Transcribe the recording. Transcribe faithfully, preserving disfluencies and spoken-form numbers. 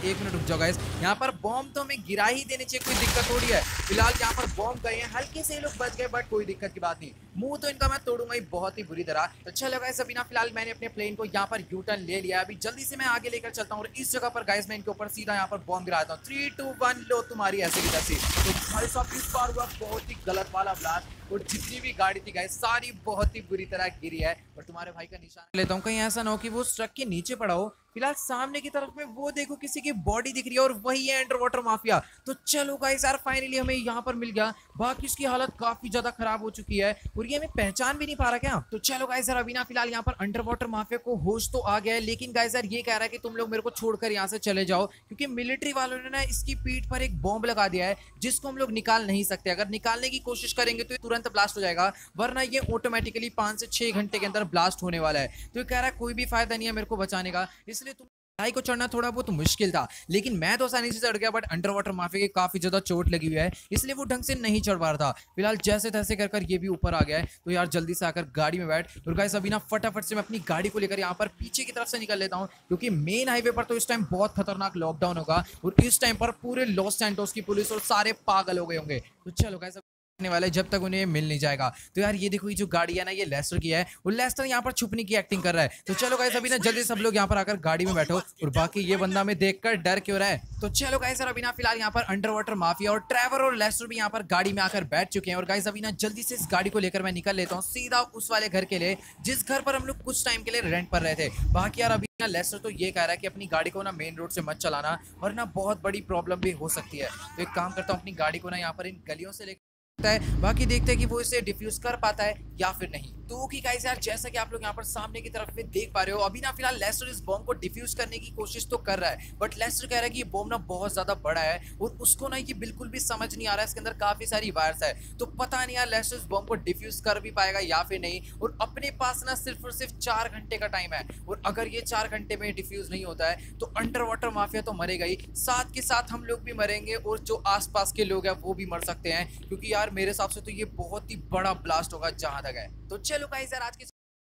एक मिनट रुक जाओ गाइस, यहाँ पर बॉम्ब तो हमें गिरा ही देने चाहिए, कोई दिक्कत थोड़ी है। फिलहाल यहाँ पर बॉम्ब गए हैं, हल्के से लोग बच गए बट कोई दिक्कत की बात नहीं। मुंह तो इनका मैं तोड़ूंगा ही बहुत ही बुरी तरह। तो चलो गाइस अभी ना फिलहाल मैंने अपने प्लेन को यहाँ पर यू टर्न ले लिया, अभी जल्दी से मैं आगे लेकर चलता हूँ और इस जगह पर गाइस मैं इनके ऊपर सीधा यहाँ पर बॉम्ब गिराता हूँ। थ्री टू वन लो तुम्हारी ऐसे की तैसी। तो भाई साहब इस बार हुआ बहुत ही गलत वाला ब्लास्ट और जितनी भी गाड़ी थी गाइस सारी बहुत ही बुरी तरह गिरी है। और तुम्हारे भाई का निशान लेता हूँ, कहीं ऐसा ना हो कि वो ट्रक के नीचे पड़ा हो। फिलहाल सामने की तरफ में वो देखो किसी की बॉडी दिख रही है और वही है अंडर वाटर माफिया। तो चलो गाइस यार फाइनली हमें यहाँ पर मिल गया। बाकी उसकी हालत काफी ज्यादा खराब हो चुकी है और ये हमें पहचान भी नहीं पा रहा क्या। तो चलो गाइस यार अभी ना फिलहाल यहाँ पर अंडर वाटर माफिया को होश तो आ गया है, लेकिन गाइस यार ये कह रहा है कि तुम लोग मेरे को छोड़कर यहाँ से चले जाओ, क्योंकि मिलिट्री वालों ने ना इसकी पीठ पर एक बॉम्ब लगा दिया है जिसको हम लोग निकाल नहीं सकते। अगर निकालने की कोशिश करेंगे तो ये तुरंत ब्लास्ट हो जाएगा, वरना ये ऑटोमेटिकली पांच से छह घंटे के अंदर ब्लास्ट होने वाला है। तो ये कह रहा है कोई भी फायदा नहीं है मेरे को बचाने का, इसलिए तुम चढ़ाई को चढ़ना थोड़ा बहुत मुश्किल था, लेकिन मैं तो आसानी से चढ़ गया। बट अंडर वाटर माफिया की काफी ज्यादा चोट लगी हुई है, इसलिए वो ढंग से नहीं चढ़ पा रहा था। फिलहाल जैसे तैसे कर कर ये भी ऊपर आ गया है। तो यार जल्दी से आकर गाड़ी में बैठ और गाइस अभी ना फटाफट से मैं अपनी गाड़ी को लेकर यहाँ पर पीछे की तरफ से निकल लेता हूँ, क्योंकि मेन हाईवे पर तो इस टाइम बहुत खतरनाक लॉकडाउन होगा और इस टाइम पर पूरे लॉस सैंटोस की पुलिस और सारे पागल हो गए होंगे। तो चलो गाइस वाले जब तक उन्हें मिल नहीं जाएगा। तो यार ये देखो ये जो गाड़ी है ना ये लेस्टर की है और लेस्टर यहाँ पर छुपने की एक्टिंग कर रहा है। तो चलो गाइस अभी ना जल्दी सब लोग यहाँ पर आकर गाड़ी में बैठो और बाकी ये बंदा हमें देखकर डर क्यों रहा है। तो चलो गाइस अभी ना फिलहाल यहाँ पर अंडर वाटर माफिया और ट्रेवर और लेस्टर भी यहाँ पर गाड़ी में आकर बैठ चुके हैं और गाइस अभी ना जल्दी से इस गाड़ी को लेकर मैं निकल लेता हूँ सीधा उस वाले घर के लिए जिस घर पर हम लोग कुछ टाइम के लिए रेंट पर रहे थे। बाकी यार अभी ना लेस्टर तो ये कह रहा है कि अपनी गाड़ी को ना मेन रोड से मत चलाना वरना बहुत बड़ी प्रॉब्लम भी हो सकती है। तो एक काम करता हूँ अपनी गाड़ी को ना यहाँ पर इन गलियों से लेकर है, बाकी देखते हैं कि वो इसे डिफ्यूज कर पाता है या फिर नहीं। तो कि गाइस यार जैसा कि आप लोग यहाँ पर सामने की तरफ में देख पा रहे हो अभी ना फिलहाल लेस्टर इस बॉम्ब को डिफ्यूज करने की कोशिश तो कर रहा है, बट लेस्टर कह रहा है कि ये बॉम्ब ना बहुत ज्यादा बड़ा है और उसको ना ये बिल्कुल भी समझ नहीं आ रहा है, इसके अंदर काफी सारी वायर्स है। तो पता नहीं यार लेस्टर इस बॉम्ब को डिफ्यूज कर भी पाएगा या फिर नहीं। और अपने पास ना सिर्फ और सिर्फ चार घंटे का टाइम है और अगर ये चार घंटे में डिफ्यूज नहीं होता है तो अंडर वाटर माफिया तो मरेगा ही, साथ के साथ हम लोग भी मरेंगे और जो आसपास के लोग हैं वो भी मर सकते हैं, क्योंकि यार मेरे हिसाब से तो ये बहुत ही बड़ा ब्लास्ट होगा जहां तक है। तो चलो गाइस यार आज के